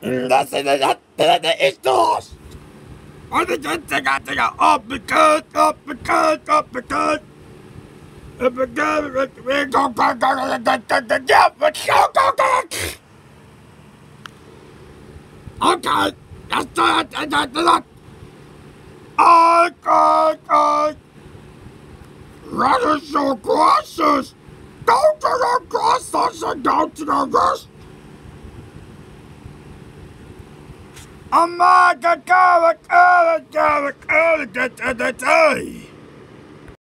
Das ist durch! Und ich bin Digga, uppercut! Okay, das okay. That is so gracious! Go to the gracious and go to the rest! Oh my God,